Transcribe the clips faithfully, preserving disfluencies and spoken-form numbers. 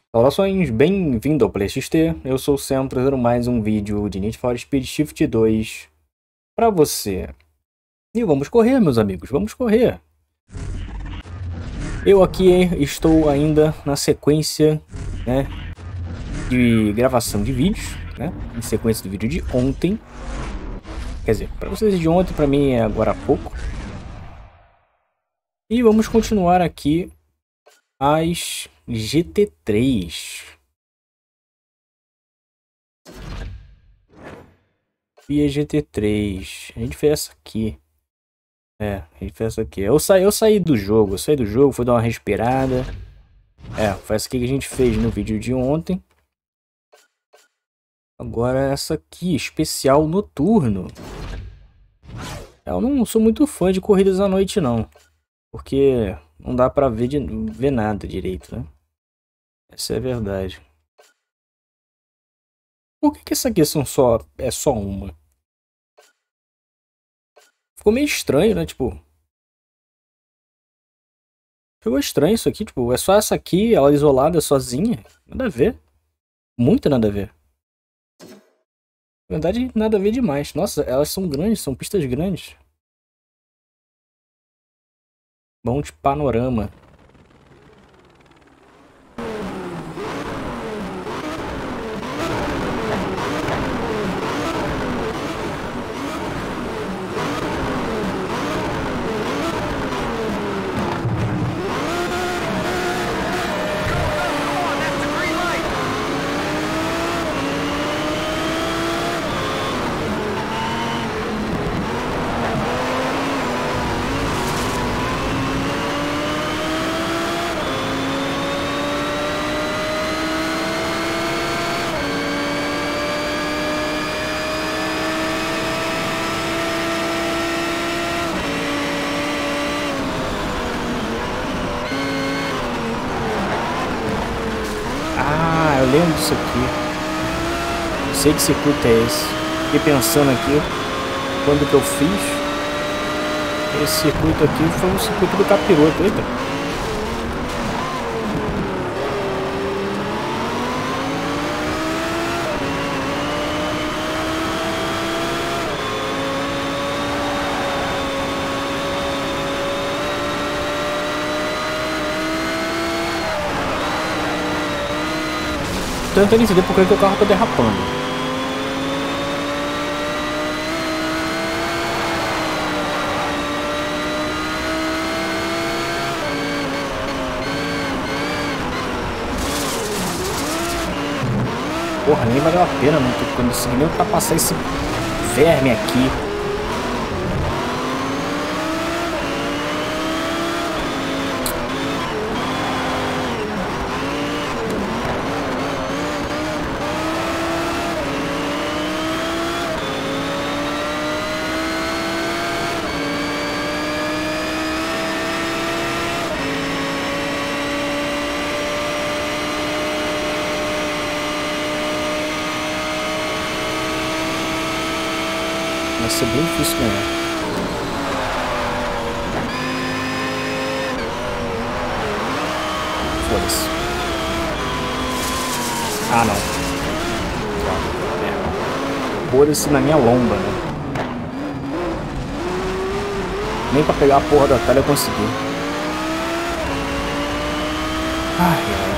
Saudações, bem-vindo ao PlayXT. Eu sou o Sam, trazendo mais um vídeo de Need for Speed Shift dois para você. E vamos correr, meus amigos, vamos correr. Eu aqui estou ainda na sequência, né, de gravação de vídeos, né, em sequência do vídeo de ontem. Quer dizer, para vocês de ontem, para mim é agora há pouco. E vamos continuar aqui as G T três. E a G T três. A gente fez essa aqui. É, a gente fez essa aqui. Eu saí, eu saí do jogo. Eu saí do jogo, fui dar uma respirada. É, foi essa aqui que a gente fez no vídeo de ontem. Agora essa aqui, especial noturno. Eu não sou muito fã de corridas à noite, não. Porque não dá pra ver, de, ver nada direito, né? Essa é a verdade. Por que que essa aqui são só, é só uma? Ficou meio estranho, né? Tipo... Ficou estranho isso aqui, tipo, é só essa aqui, ela isolada, sozinha. Nada a ver. Muito nada a ver. Na verdade, nada a ver demais. Nossa, elas são grandes, são pistas grandes. Bom de panorama. Ah, eu lembro disso aqui. Não sei que circuito é esse. Fiquei pensando aqui, quando que eu fiz. Esse circuito aqui foi um circuito do capiroto, eita. Tô tentando entender porque que o carro tá derrapando. Porra, nem valeu a pena, não tô conseguindo ultrapassar esse verme aqui. Vai ser bem difícil mesmo. Foda-se. Ah, não. É. Foda-se na minha lomba, né? Nem pra pegar a porra da talha eu consegui. Ai, ai.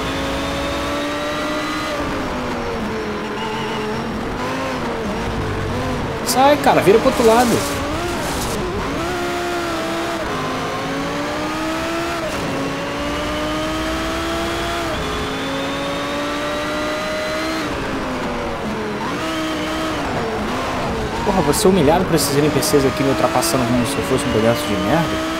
Sai, cara, vira pro outro lado. Porra, vou ser humilhado por esses N P Cs aqui me ultrapassando como se eu fosse um pedaço de merda.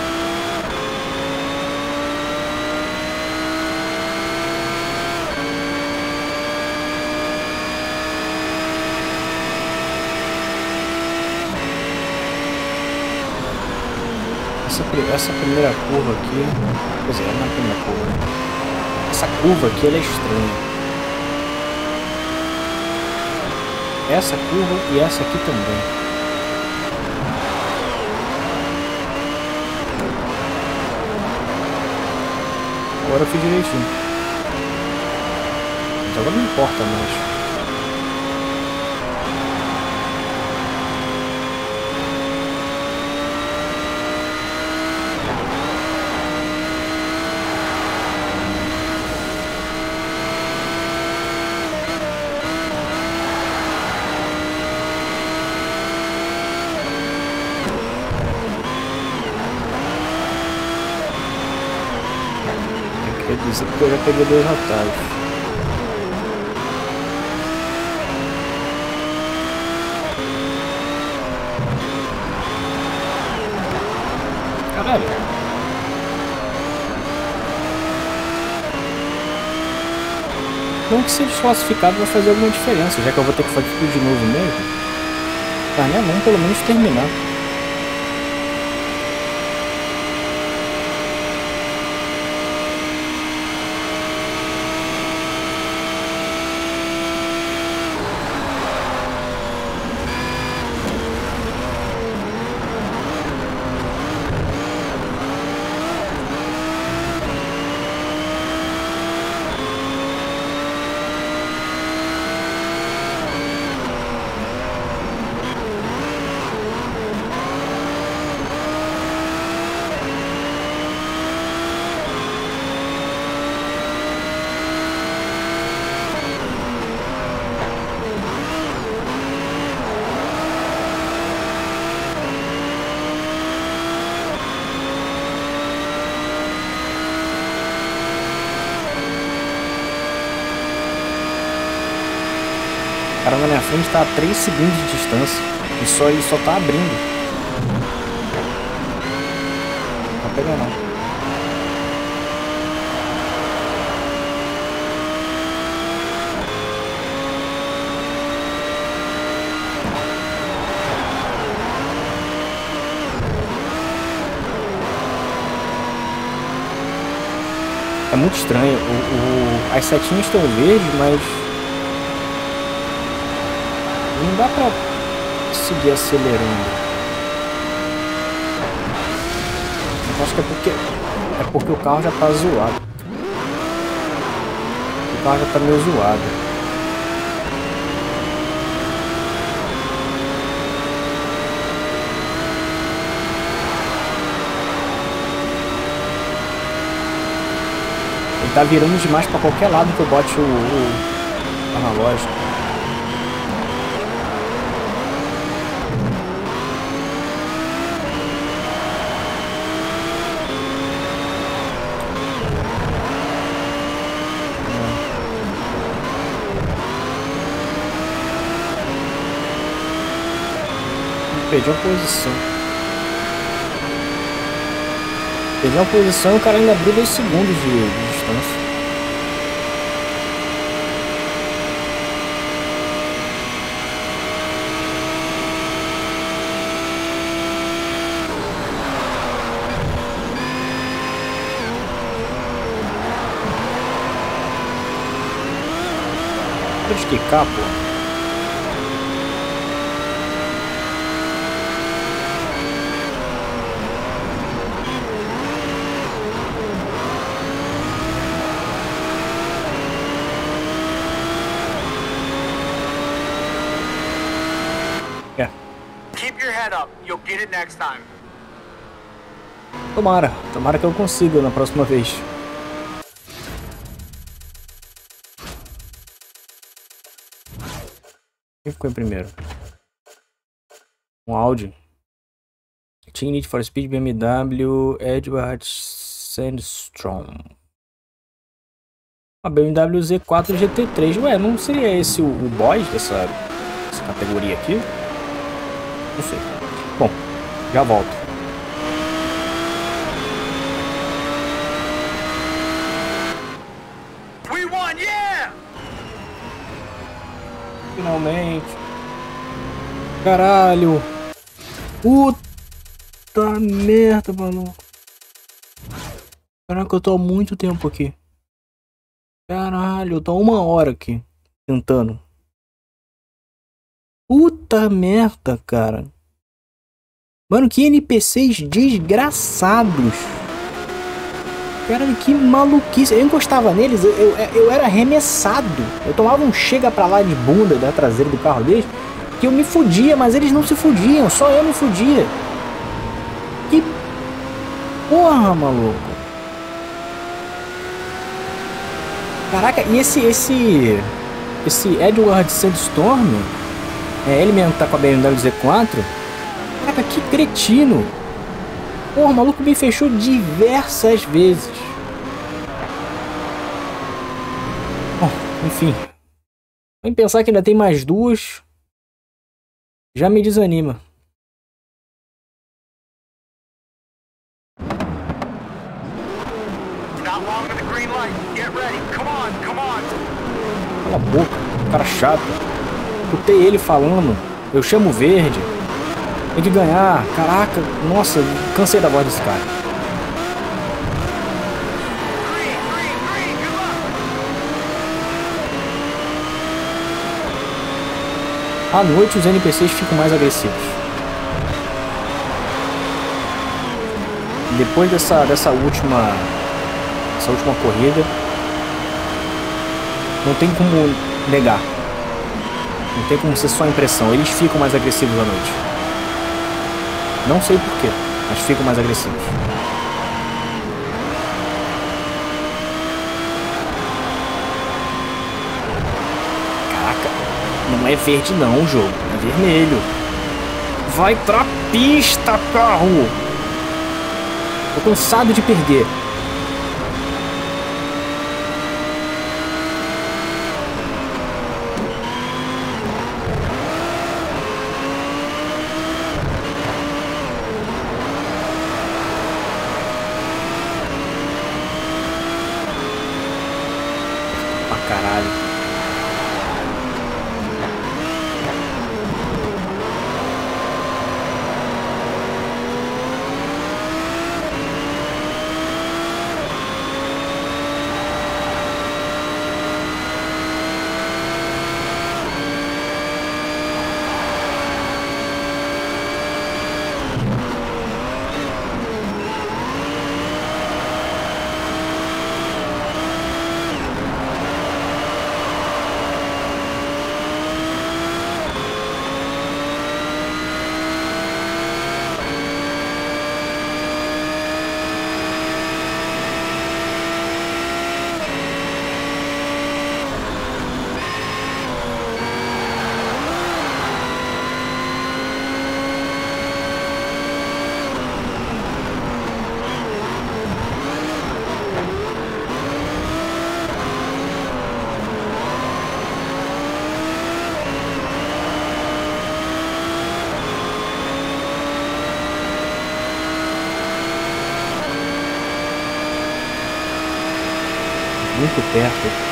Essa, essa primeira curva aqui, quer dizer, não é a primeira curva, né? Essa curva aqui, ela é estranha. Essa curva e essa aqui também. Agora eu fiz direitinho. Pronto, agora não importa mais. Quer dizer que eu já peguei dois atalhos. Caralho. Não que ser desclassificado vai fazer alguma diferença, já que eu vou ter que fazer tudo de novo mesmo. Mas né, não pelo menos terminar. O cara na minha frente tá a três segundos de distância. E só ele só tá abrindo. Não vai pegar não. É muito estranho. O, o, as setinhas estão verdes, mas não dá pra seguir acelerando. Eu acho que é porque é porque o carro já tá zoado. O carro já tá meio zoado. Ele tá virando demais pra qualquer lado que eu bote o, o analógico. Perdi a posição. Perdi a posição e o cara ainda abriu dois segundos de, de distância. Pode esticar, pô. Tomara, tomara que eu consiga na próxima vez. Quem ficou em primeiro? Um Audi. Team Need for Speed, B M W, Edward Sandstrom. A B M W Z quatro G T três. Ué, não seria esse o, o boss dessa, dessa categoria aqui? Não sei. Bom, já volto. Finalmente. Caralho. Puta merda, maluco. Caraca, eu tô há muito tempo aqui. Caralho, eu tô há uma hora aqui. Tentando. Puta merda, cara. Mano, que N P Cs desgraçados. Cara, que maluquice. Eu encostava neles, eu, eu, eu era arremessado. Eu tomava um chega pra lá de bunda da traseira do carro deles, que eu me fudia, mas eles não se fudiam, só eu me fudia. Que porra, maluco. Caraca, e esse, esse, esse Edward Sandstorm, é ele mesmo que tá com a B M W Z quatro, caraca, que cretino. Porra, o maluco me fechou diversas vezes. Bom, enfim. Em pensar que ainda tem mais duas, já me desanima. Cala a boca, cara chato. Escutei ele falando, eu chamo verde. Tem que ganhar. Caraca, nossa, cansei da voz desse cara. À noite os N P Cs ficam mais agressivos. Depois dessa, dessa última essa última corrida, não tem como negar. Não tem como ser só impressão. Eles ficam mais agressivos à noite. Não sei porquê, mas ficam mais agressivos. Caraca, não é verde não o jogo, é vermelho. Vai pra pista, carro! Tô cansado de perder. Caralho. Muito perto.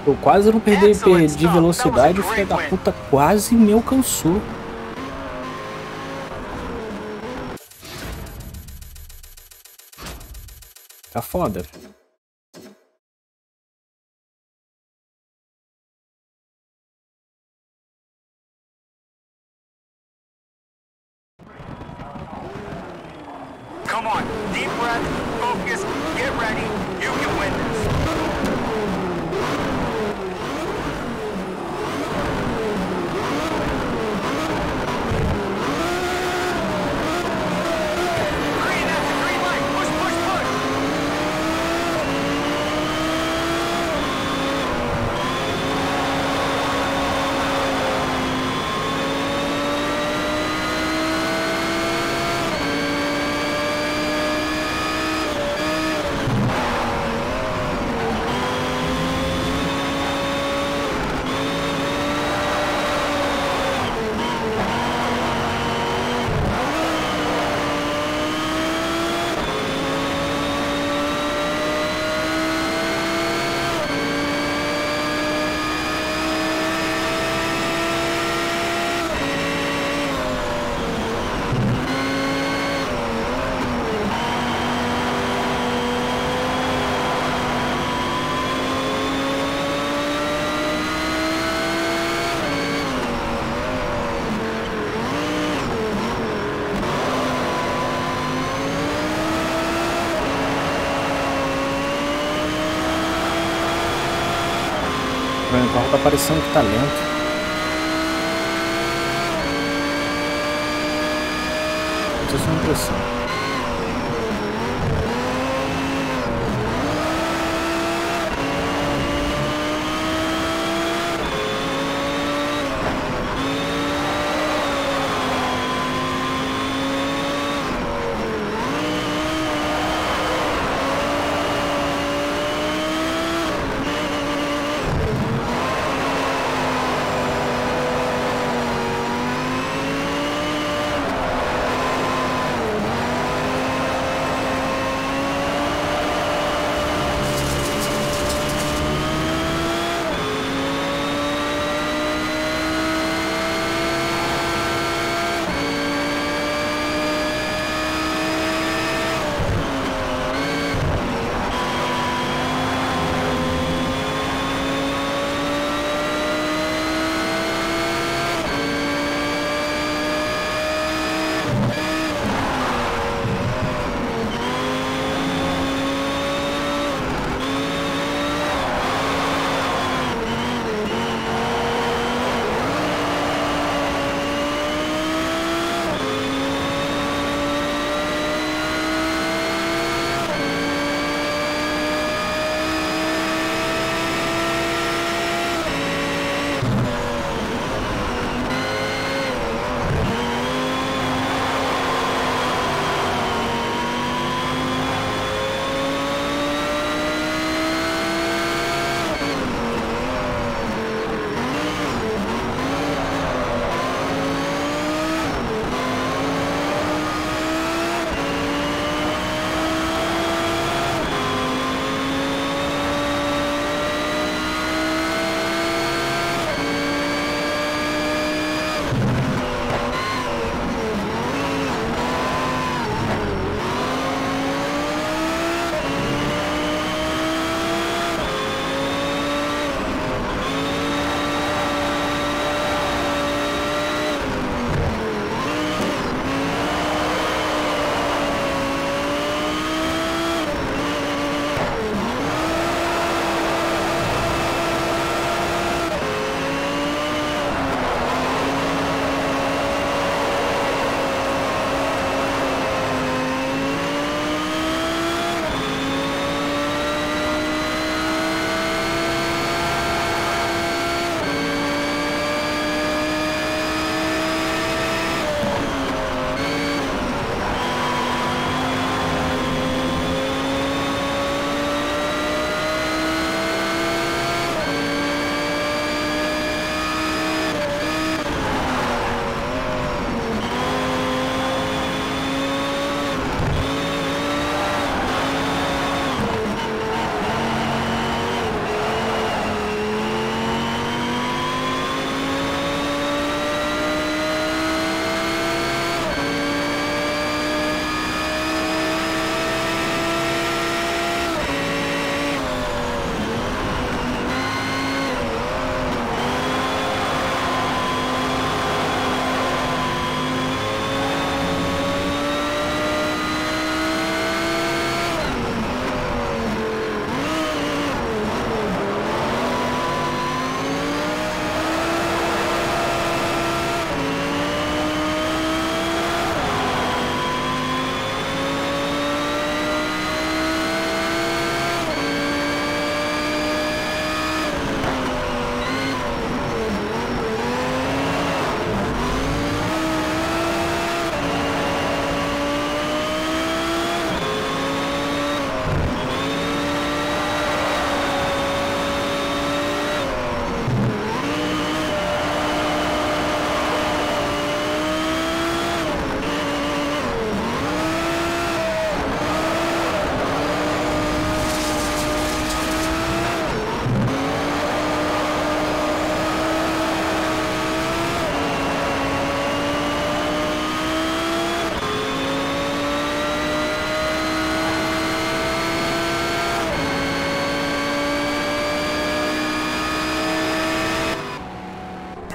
Eu quase não perdi, perdi velocidade, o filho da puta quase me alcançou. Tá foda. Come on, deep breath, focus, get ready. You can win this. Green, that's the green light. Push, push, push. O carro tá parecendo que tá lento. Essa é a impressão.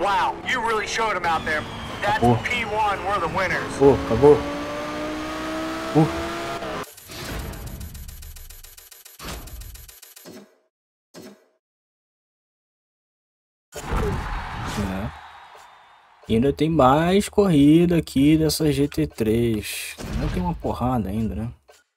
Wow, you really showed them out there. That's Acabou. P one, we're the winners. Pô, acabou. Uh. É. E ainda tem mais corrida aqui dessa G T três. Ainda tem uma porrada ainda, né?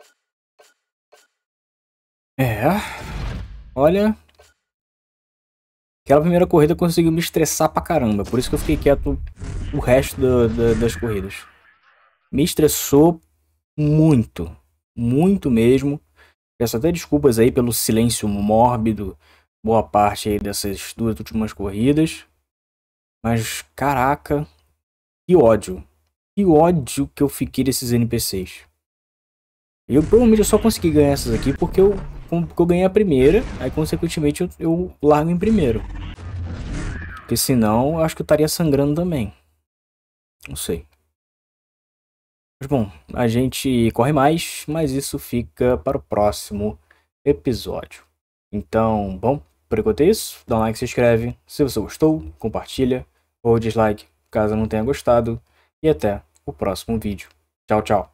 É. Olha. Aquela primeira corrida conseguiu me estressar pra caramba. Por isso que eu fiquei quieto o resto do, do, das corridas. Me estressou muito. Muito mesmo. Peço até desculpas aí pelo silêncio mórbido. Boa parte aí dessas duas últimas corridas. Mas, caraca. Que ódio. Que ódio que eu fiquei desses N P Cs. Eu provavelmente eu só consegui ganhar essas aqui porque eu, porque eu ganhei a primeira. Aí, consequentemente, eu, eu largo em primeiro. Porque senão, eu acho que eu estaria sangrando também. Não sei. Mas bom, a gente corre mais, mas isso fica para o próximo episódio. Então, bom, por enquanto é isso. Dá um like, se inscreve. Se você gostou, compartilha. Ou dislike, caso não tenha gostado. E até o próximo vídeo. Tchau, tchau.